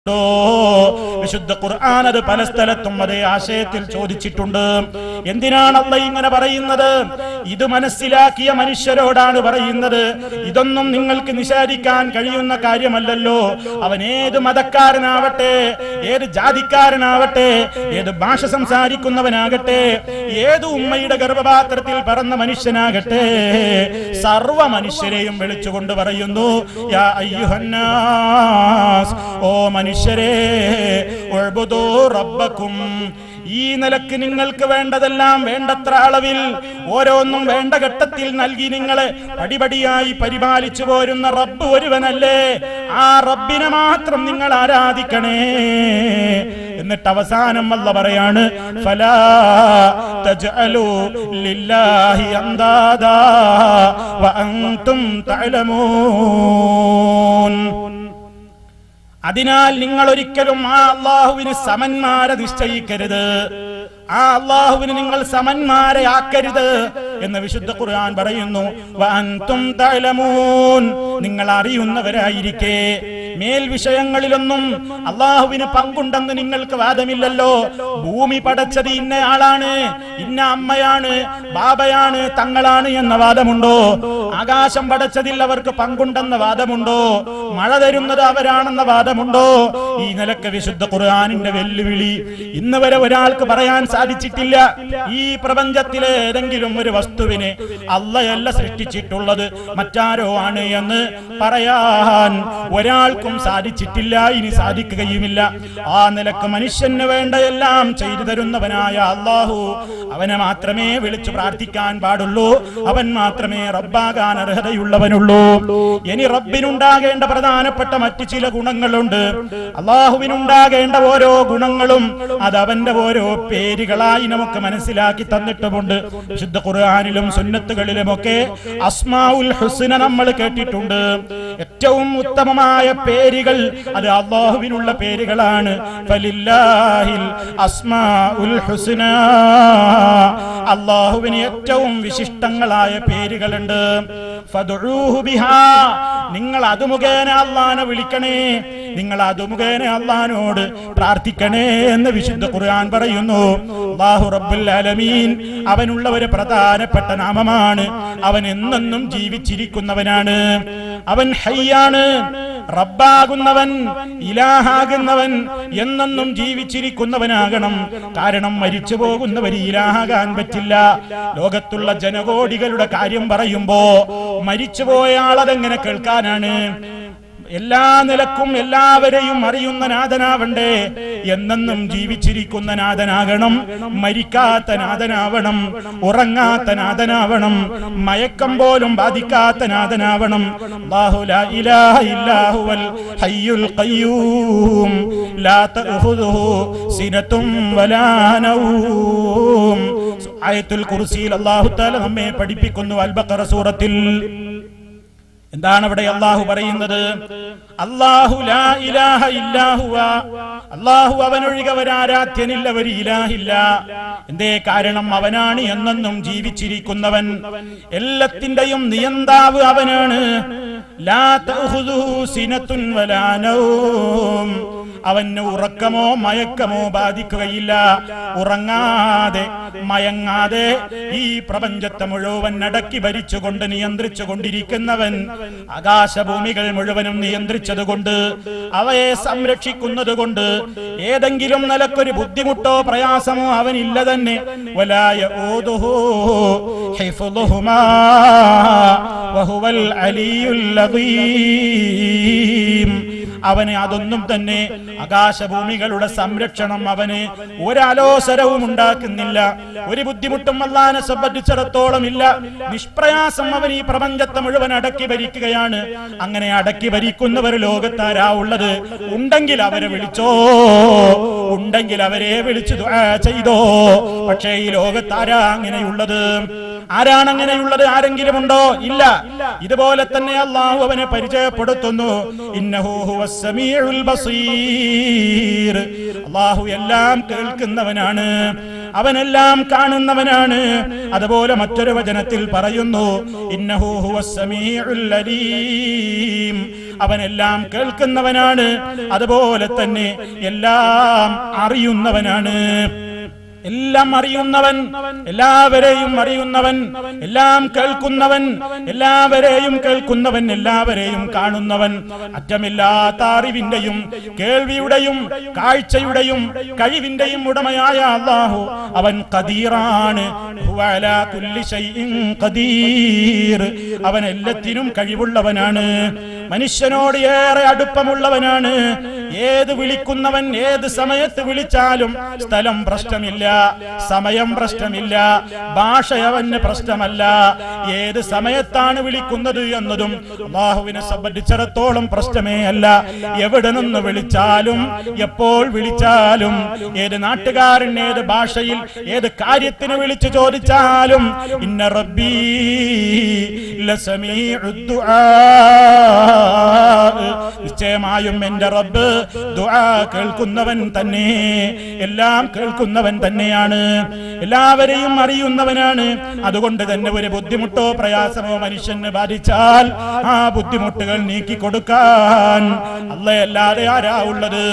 വിശുദ്ധ ഖുർആൻ അത് പല സ്ഥലത്തും അതേ ആശയത്തിൽ ചോദിച്ചിട്ടുണ്ട്. എന്തിനാണ് അല്ലാഹ് ഇങ്ങനെ പറയുന്നത്? ഇത് മനസ്സിലാക്കിയ മനുഷ്യരോടാണ് പറയുന്നത്. ഇതൊന്നും നിങ്ങൾക്ക് നിഷേധിക്കാൻ കഴിയുന്ന കാര്യമല്ലല്ലോ. അവൻ ഏത് മതക്കാരനാവട്ടെ, ഏത് ജാതിക്കാരനാവട്ടെ, ഏത് ഭാഷ സംസാരിക്കുന്നവനാകട്ടെ, ഏത് ഉമ്മയുടെ ഗർഭപാത്രത്തിൽ പറന്ന മനുഷ്യനാകട്ടെ, സർവ മനുഷ്യരെയും വിളിച്ചുകൊണ്ട് പറയുന്നു, യാ അയ്യുഹന്നാസ്, ഓ മനുഷ്യരെ, ഉഅ്ബുദൂ റബ്ബക്കും. ഈ നിലക്ക് നിങ്ങൾക്ക് വേണ്ടതെല്ലാം വേണ്ടത്ര അളവിൽ ഓരോന്നും വേണ്ട ഘട്ടത്തിൽ നൽകി നിങ്ങളെ പടിപടിയായി പരിപാലിച്ചു പോരുന്ന റബ്ബ് ഒരുവനല്ലേ? ആ റബ്ബിനെ മാത്രം നിങ്ങൾ ആരാധിക്കണേ. എന്നിട്ട് അവസാനം അല്ലാഹ് പറയാണ്, ഫലാ തജ്അലൂ ലില്ലാഹി അംദാദാ വഅൻതും തഅലമൂൻ. അതിനാൽ നിങ്ങൾ ഒരിക്കലും ആ അല്ലാഹുവിന് സമന്മാരെ നിശ്ചയിക്കരുത്, ആ അല്ലാഹുവിന് നിങ്ങൾ സമന്മാരെ ആക്കരുത് എന്ന് വിശുദ്ധ ഖുർആൻ പറയുന്നു. വഅൻതും തഅലമൂൻ, നിങ്ങൾ അറിയുന്നവരായിരിക്കെ. മേൽ വിഷയങ്ങളിലൊന്നും അല്ലാഹുവിന് പങ്കുണ്ടെന്ന് നിങ്ങൾക്ക് വാദമില്ലല്ലോ. ഭൂമി പടച്ചത് ഇന്ന ആളാണ്, ഇന്ന അമ്മയാണ്, ബാബയാണ്, തങ്ങളാണ് എന്ന വാദമുണ്ടോ? ആകാശം പടച്ചതിൽ അവർക്ക് പങ്കുണ്ടെന്ന വാദമുണ്ടോ? മഴ തരുന്നത് അവരാണെന്ന വാദമുണ്ടോ? ഈ നിലക്ക് വിശുദ്ധ ഖുർആനിന്റെ വെല്ലുവിളി ഇന്ന് വരെ ഒരാൾക്ക് പറയാൻ സാധിച്ചിട്ടില്ല. ഈ പ്രപഞ്ചത്തിലെ ഏതെങ്കിലും ഒരു വസ്തുവിനെ അല്ലാഹയല്ല സൃഷ്ടിച്ചിട്ടുള്ളത്, മറ്റാരോ ആണ് എന്ന് പറയാൻ ഒരാൾക്കും സാധിച്ചിട്ടില്ല, ഇനി സാധിക്കുകയുമില്ല. ആ നിലക്ക് മനുഷ്യന് വേണ്ട എല്ലാം ചെയ്തു തരുന്നവനായ അല്ലാഹു, അവനെ മാത്രമേ വിളിച്ചു പ്രാർത്ഥിക്കാൻ പാടുള്ളൂ, അവൻ മാത്രമേ റബ്ബാകാൻ അർഹതയുള്ളവനുള്ളൂ. ഇനി റബ്ബിനുണ്ടാകേണ്ട പ്രധാനപ്പെട്ട മറ്റു ചില ഗുണങ്ങളുണ്ട്. അല്ലാഹുവിനുണ്ടാകേണ്ട ഓരോ ഗുണങ്ങളും അത് അവന്റെ ഓരോ പേരുകളായി നമുക്ക് മനസ്സിലാക്കി തന്നിട്ടുമുണ്ട്. വിശുദ്ധ ഖുർആനിലും സുന്നത്തുകളിലുമൊക്കെ അസ്മാഉൽ ഹുസ്ന നമ്മൾ കേട്ടിട്ടുണ്ട്. ഏറ്റവും ഉത്തമമായ പേരുകൾ അത് അല്ലാഹുവിനുള്ള പേരുകളാണ്. ഫലില്ലാഹിൽ അസ്മാഉൽ ഹുസ്ന, അല്ലാഹുവിന് ഏറ്റവും വിശിഷ്ടങ്ങളായ പേരുകളുണ്ട്. ഫദ്ഉഹു ബിഹാ, നിങ്ങൾ അത് മുഖേന അല്ലാഹനെ വിളിക്കണേ, നിങ്ങൾ അത് മുഖേന അല്ലാഹനോട് പ്രാർത്ഥിക്കണേ എന്ന് വിശുദ്ധ ഖുർആൻ പറയുന്നു. അല്ലാഹു റബ്ബുൽ ആലമീൻ അവനുള്ള ഒരു പ്രധാനപ്പെട്ട നാമമാണ്. അവൻ എന്നെന്നും ജീവിച്ചിരിക്കുന്നവനാണ്, അവൻ ഹയ്യാണ്. റബ്ബാകുന്നവൻ, ഇലാഹാകുന്നവൻ എന്നെന്നും ജീവിച്ചിരിക്കുന്നവനാകണം. കാരണം മരിച്ചു പോകുന്നവർ ഇലാഹാകാൻ പറ്റില്ല. ലോകത്തുള്ള ജനകോടികളുടെ കാര്യം പറയുമ്പോ മരിച്ചുപോയ ആളതെങ്ങനെ കേൾക്കാനാണ്? എല്ലാ നിലക്കും എല്ലാവരെയും അറിയുന്ന നാഥനാവണ്ടേ? എന്നെന്നും ജീവിച്ചിരിക്കുന്ന നാഥനാകണം, മരിക്കാത്ത നാഥനാവണം, ഉറങ്ങാത്ത നാഥനാവണം, മയക്കം പോലും ബാധിക്കാത്ത നാഥനാവണം. അല്ലാഹു ലാ ഇലാഹ ഇല്ലാ ഹുവൽ ഹയ്യുൽ ഖയ്യൂം ലാ തഅഖുദുഹു സിനത്തും വലാ നൗം. ആയത്തുൽ കുർസിയിൽ അല്ലാഹു തആല നമ്മെ പഠിപ്പിക്കുന്നു. അൽ ബഖറ സൂറത്തിൽ എന്താണ് അവിടെ അല്ലാഹു പറയുന്നത്? അല്ലാഹു ലാ ഇലാഹ ഇല്ലാ ഹുവ, അല്ലാഹു അവനൊഴികെ ഒരാരാധ്യനില്ല, ഒരു ഇലാഹില്ല. എന്തേ? കാരണം അവനാണ് എന്നെന്നും ജീവിച്ചിരിക്കുന്നവൻ, എല്ലാത്തിന്റെയും നിയന്താവ് അവനാണ്. ലാ തഅഖുദുഹു സിനത്തുൻ വലാ നൗം, അവന് ഉറക്കമോ മയക്കമോ ബാധിക്കുകയില്ല. ഉറങ്ങാതെ മയങ്ങാതെ ഈ പ്രപഞ്ചത്തെ മുഴുവൻ അടക്കി ഭരിച്ചുകൊണ്ട് നിയന്ത്രിച്ചു കൊണ്ടിരിക്കുന്നവൻ, ആകാശഭൂമികൾ മുഴുവനും നിയന്ത്രിച്ചത് കൊണ്ട്, അവയെ സംരക്ഷിക്കുന്നത് കൊണ്ട് ഏതെങ്കിലും നിലക്കൊരു ബുദ്ധിമുട്ടോ പ്രയാസമോ അവനില്ല തന്നെ. വലാ യഊദുഹു ഹിഫ്ളുഹുമാ വഹുവൽ അലിയുൽ അദീം. അവന് അതൊന്നും തന്നെ, ആകാശഭൂമികളുടെ സംരക്ഷണം അവന് ഒരാലോസരവും ഉണ്ടാക്കുന്നില്ല, ഒരു ബുദ്ധിമുട്ടും അല്ലാഹനെ സംബന്ധിച്ചിടത്തോളം ഇല്ല. നിഷ്പ്രയാസം അവൻ ഈ പ്രപഞ്ചത്തെ മുഴുവൻ അടക്കി ഭരിക്കുകയാണ്. അങ്ങനെ അടക്കി ഭരിക്കുന്നവർ ലോകത്താരാ ഉള്ളത്? ഉണ്ടെങ്കിൽ അവരെ വിളിച്ചോ, ഉണ്ടെങ്കിൽ അവരെ വിളിച്ചു ദുആ ചെയ്തോ. പക്ഷേ ഈ ലോകത്താരാ അങ്ങനെയുള്ളത്? ആരാണ് അങ്ങനെയുള്ളത്? ആരെങ്കിലും ഉണ്ടോ? ഇല്ല. ഇതുപോലെ തന്നെ അല്ലാഹു അവനെ പരിചയപ്പെടുത്തുന്നു. ഇന്നഹു ഹുവസ് സമീഉൽ ബസീർ, അല്ലാഹു എല്ലാം കേൾക്കുന്നവനാണ്, അവനെല്ലാം കാണുന്നവനാണ്. അതുപോലെ മറ്റൊരു വചനത്തിൽ പറയുന്നു, ഇന്നഹു ഹുവസ് സമീഉൽ അലീം, അവനെല്ലാം കേൾക്കുന്നവനാണ്, അതുപോലെ തന്നെ എല്ലാം അറിയുന്നവനാണ്. എല്ലാം അറിയുന്നവൻ, എല്ലാവരെയും അറിയുന്നവൻ, എല്ലാം കേൾക്കുന്നവൻ, എല്ലാവരെയും കേൾക്കുന്നവൻ, എല്ലാവരെയും കാണുന്നവൻ, അറ്റമില്ലാത്ത അറിവിന്റെയും കേൾവിയുടെയും കാഴ്ചയുടെയും കഴിവിന്റെയും ഉടമയായ അല്ലാഹു അവൻ ഖദീറാണ്. ഹുവ അലാ കുല്ലി ശൈഇൻ ഖദീർ, അവൻ എല്ലാത്തിനും കഴിവുള്ളവനാണ്. മനുഷ്യനോട് ഏറെ അടുപ്പമുള്ളവനാണ്. ഏത് വിളിക്കുന്നവൻ ഏത് സമയത്ത് വിളിച്ചാലും സ്ഥലം പ്രശ്നമില്ല, സമയം പ്രശ്നമില്ല, ഭാഷ അവന് പ്രശ്നമല്ല. ഏത് സമയത്താണ് വിളിക്കുന്നത് എന്നതും അല്ലാഹുവിനെ സംബന്ധിച്ചിടത്തോളം പ്രശ്നമേ അല്ല. എവിടെ നിന്ന് വിളിച്ചാലും എപ്പോൾ വിളിച്ചാലും ഏത് നാട്ടുകാരൻ ഏത് ഭാഷയിൽ ഏത് കാര്യത്തിന് വിളിച്ചു ചോദിച്ചാലും ഇന്ന റബ്ബീ ലസമീഉദ് ദുആ, നിശ്ചയമായും എന്റെ റബ്ബ് ദുആ കേൾക്കുന്നവൻ തന്നെ, എല്ലാം കേൾക്കുന്നവൻ തന്നെയാണ്, എല്ലാവരെയും അറിയുന്നവനാണ്. അതുകൊണ്ട് തന്നെ ഒരു ബുദ്ധിമുട്ടോ പ്രയാസമോ മനുഷ്യന് ബാധിച്ചാൽ ആ ബുദ്ധിമുട്ടുകൾ നീക്കിക്കൊടുക്കാൻ അല്ലാഹുവല്ലാതെ ആരാ ഉള്ളത്?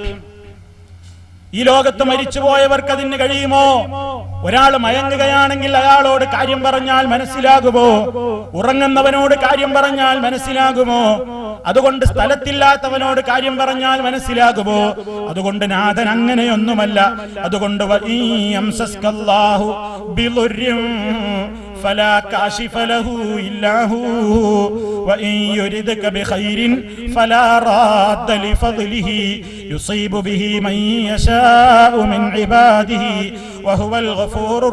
ഈ ലോകത്ത് മരിച്ചുപോയവർക്ക് അതിന് കഴിയുമോ? ഒരാൾ മയങ്ങുകയാണെങ്കിൽ അയാളോട് കാര്യം പറഞ്ഞാൽ മനസ്സിലാകുമോ? ഉറങ്ങുന്നവനോട് കാര്യം പറഞ്ഞാൽ മനസ്സിലാകുമോ? അതുകൊണ്ട് സ്ഥലത്തില്ലാത്തവനോട് കാര്യം പറഞ്ഞാൽ മനസ്സിലാകുമോ? അതുകൊണ്ട് നാഥൻ അങ്ങനെയൊന്നുമല്ല. അതുകൊണ്ട് فلا كاشف له إلا هو وإن يردك بخير فلا راد لفضله يصيب به من يشاء من عباده وهو الغفور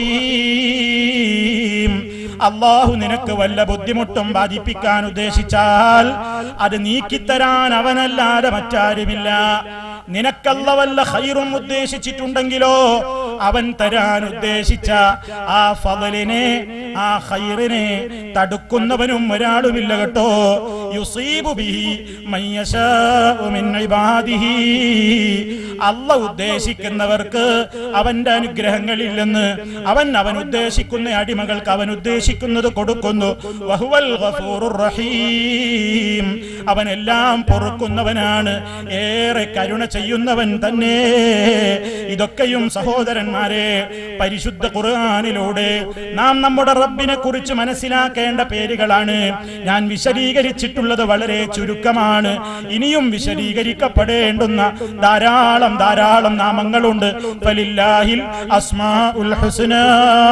الرحيم. അല്ലാഹു നിനക്ക് വല്ല ബുദ്ധിമുട്ടും ബാധിപ്പിക്കാൻ ഉദ്ദേശിച്ചാൽ അത് നീക്കിത്തരാൻ അവനല്ലാതെ മറ്റാരുമില്ല. നിനക്കല്ല വല്ല ഖൈറും ഉദ്ദേശിച്ചിട്ടുണ്ടെങ്കിലോ അവൻ തരാൻ ഉദ്ദേശിച്ച ആ ഫളലിനെ ആ ഖൈറിനെ തടുക്കുന്നവനും ഒരാളുമില്ല കേട്ടോ. യുസീബു ബിഹി മൻ യശാഉ മിൻ ഇബാദിഹി, അല്ലാഹു ഉദ്ദേശിക്കുന്നവർക്ക് അവന്റെ അനുഗ്രഹങ്ങളിൽ നിന്ന് അവൻ ഉദ്ദേശിക്കുന്ന അടിമകൾക്ക് അവൻ ഉദ്ദേശിക്കുന്നത് കൊടുക്കുന്നു. വഹുവൽ ഗഫൂറുർ റഹീം, അവൻ എല്ലാം പൊറുക്കുന്നവനാണ്, ഏറെ കരുണ ചെയ്യുന്നവൻ തന്നെ. ഇതൊക്കെയും സഹോദരന്മാരെ പരിശുദ്ധ ഖുർആനിലൂടെ നാം നമ്മുടെ റബ്ബിനെ കുറിച്ച് മനസ്സിലാക്കേണ്ട പേരുകളാണ്. ഞാൻ വിശദീകരിച്ചിട്ടുള്ളത് വളരെ ചുരുക്കമാണ്. ഇനിയും വിശദീകരിക്കപ്പെടേണ്ടുന്ന ധാരാളം നാമങ്ങളുണ്ട്. ഫലില്ലാഹിൽ അസ്മാഉൽ ഹുസ്നാ,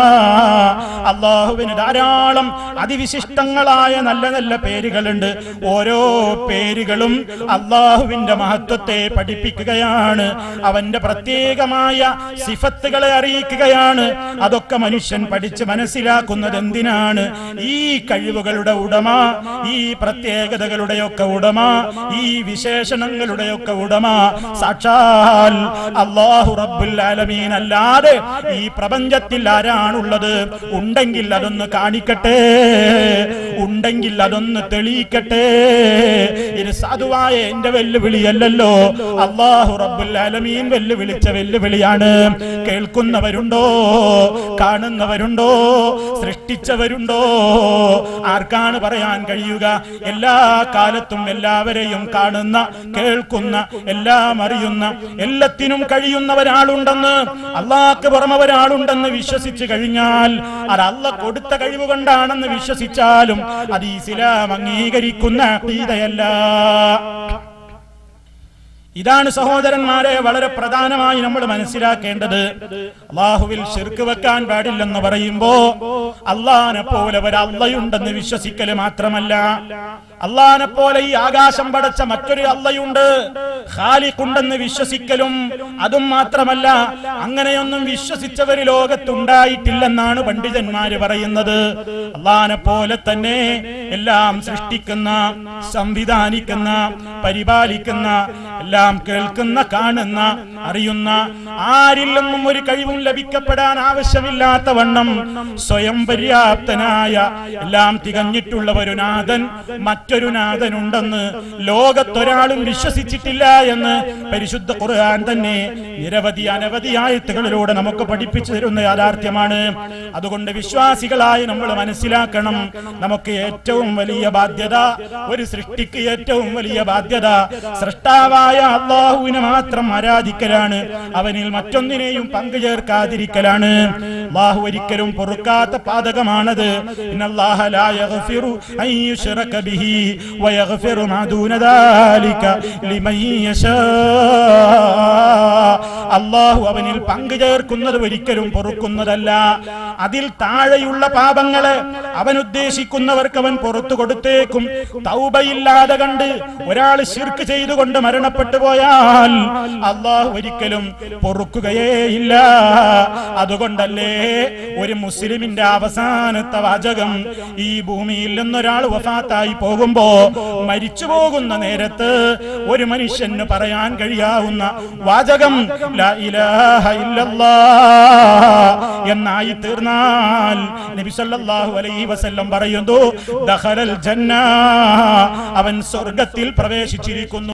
അല്ലാഹുവിന് ധാരാളം അതിവിശിഷ്ടങ്ങളായ നല്ല നല്ല പേരുകളുണ്ട്. ഓരോ പേരുകളും അല്ലാഹുവിന്റെ മഹത്വത്തെ പഠിപ്പിക്കുകയാണ്, അവന്റെ പ്രത്യേകമായ സിഫത്തുകളെ അറിയിക്കുകയാണ്. അതൊക്കെ മനുഷ്യൻ പഠിച്ച് മനസ്സിലാക്കുന്നത് എന്തിനാണ്? ഈ കഴിവുകളുടെ ഉടമ, ഈ പ്രത്യേകതകളുടെയൊക്കെ ഉടമ, ഈ വിശേഷണങ്ങളുടെയൊക്കെ ഉടമ സാക്ഷാൽ അല്ലാഹു റബ്ബുൽ ആലമീൻ അല്ലാതെ ഈ പ്രപഞ്ചത്തിൽ ആരാണുള്ളത്? ഉണ്ടെങ്കിൽ അതൊന്ന് കാണിക്കട്ടെ, ഉണ്ടെങ്കിൽ അതൊന്ന് തെളിയിക്കട്ടെ. ഇത് സാധുവായ എന്റെ വെല്ലുവിളിയല്ലല്ലോ, അല്ലാഹു റബ്ബുൽ ആലമീൻ വെല്ലുവിളിച്ച വെല്ലുവിളിയാണ്. കേൾക്കുന്നവരുണ്ടോ? കാണുന്നവരുണ്ടോ? സൃഷ്ടിച്ചവരുണ്ടോ? ആർക്കാണ് പറയാൻ കഴിയുക? എല്ലാ കാലത്തും എല്ലാവരെയും കാണുന്ന, കേൾക്കുന്ന, എല്ലാം അറിയുന്ന, എല്ലാത്തിനും കഴിയുന്ന ഒരാളുണ്ടെന്ന്, അല്ലാഹുക്ക് പുറമെ ഒരാളുണ്ടെന്ന് വിശ്വസിച്ചു കഴിഞ്ഞാൽ അത് അല്ലാഹു കൊടുത്ത കഴിവ് കൊണ്ടാണെന്ന് വിശ്വസിച്ചാലും അത് ഇസ്ലാം അംഗീകരിക്കുന്ന അഖീദയല്ല. ഇതാണ് സഹോദരന്മാരെ വളരെ പ്രധാനമായി നമ്മൾ മനസ്സിലാക്കേണ്ടത്. അല്ലാഹുവിൽ ശിർക്ക് വെക്കാൻ പാടില്ലെന്ന് പറയുമ്പോ അല്ലാഹനെ പോലെ ഒരു അല്ലാഹുണ്ടെന്ന് വിശ്വസിക്കൽ മാത്രമല്ല, അല്ലാഹനെ പോലെ ഈ ആകാശം പടച്ച മറ്റൊരു അല്ലാഹുണ്ട്, ഖാലിഖുണ്ടെന്ന് വിശ്വസിക്കലും അതും മാത്രമല്ല, അങ്ങനെയൊന്നും വിശ്വസിച്ചവർ ലോകത്തുണ്ടായിട്ടില്ലെന്നാണ് പണ്ഡിതന്മാര് പറയുന്നത്. അല്ലാഹനെ പോലെ തന്നെ എല്ലാം സൃഷ്ടിക്കുന്ന, സംവിധാനിക്കുന്ന, പരിപാലിക്കുന്ന, എല്ലാം കേൾക്കുന്ന, കാണുന്ന, അറിയുന്ന ആരിൽ നിന്നും ഒരു കഴിവും ലഭിക്കപ്പെടാൻ ആവശ്യമില്ലാത്ത വണ്ണം സ്വയം പര്യാപ്തനായ എല്ലാം തികഞ്ഞിട്ടുള്ള ഒരു നാഥൻ മറ്റൊരു നാഥനുണ്ടെന്ന് ലോകത്തൊരാളും വിശ്വസിച്ചിട്ടില്ല എന്ന് പരിശുദ്ധ ഖുർആൻ തന്നെ നിരവധി അനവധി ആയത്തുകളിലൂടെ നമുക്ക് പഠിപ്പിച്ചു തരുന്ന യാഥാർത്ഥ്യമാണ്. അതുകൊണ്ട് വിശ്വാസികളായി നമ്മൾ മനസ്സിലാക്കണം, നമുക്ക് ഏറ്റവും വലിയ ബാധ്യത, ഒരു സൃഷ്ടിക്ക് ഏറ്റവും വലിയ ബാധ്യത സൃഷ്ടാവായ അല്ലാഹുവിനെ മാത്രം ആരാധിക്കലാണ്, അവനിൽ മറ്റൊന്നിനെയും പങ്കുചേർക്കാതിരിക്കലാണ്. അല്ലാഹു ഒരിക്കലും പൊറുക്കാത്ത പാതകമാണത്. ഇന്നല്ലാഹ ലാ യഗ്ഫിറു അൻ യുശ്റക ബിഹി വയഗ്ഫിറു മാ ദൂന ദാലിക ലിമൻ യശാ. അല്ലാഹു അവനിൽ പങ്കുചേർക്കുന്നത് ഒരിക്കലും പൊറുക്കുന്നതല്ല. അതിൽ താഴെയുള്ള പാപങ്ങളെ അവൻ ഉദ്ദേശിക്കുന്നവർക്ക് അവൻ പുറത്തു കൊടുത്തേക്കും. തൗബയില്ലാതെ കണ്ട് ഒരാൾ ശിർക്ക് ചെയ്തുകൊണ്ട് മരണപ്പെട്ടു പോയാൽ അല്ലാഹു ഒരിക്കലും പൊറുക്കുകയേയില്ല. അതുകൊണ്ടല്ലേ ഒരു മുസ്ലിമിന്റെ അവസാനത്തെ വാചകം, ഈ ഭൂമിയിൽ നിന്നൊരാൾ വഫാത്തായി പോകുമ്പോ മരിച്ചു പോകുന്ന നേരത്ത് ഒരു മനുഷ്യന് പറയാൻ കഴിയാവുന്ന വാചകം ലാ ഇലാഹ ഇല്ലല്ലാഹ് എന്നായി തീർന്നാൽ നബി സല്ലല്ലാഹു അലൈഹി വസല്ലം പറയുന്നു, ദഖലൽ ജന്ന, അവൻ സ്വർഗ്ഗത്തിൽ പ്രവേശിച്ചിരിക്കുന്നു.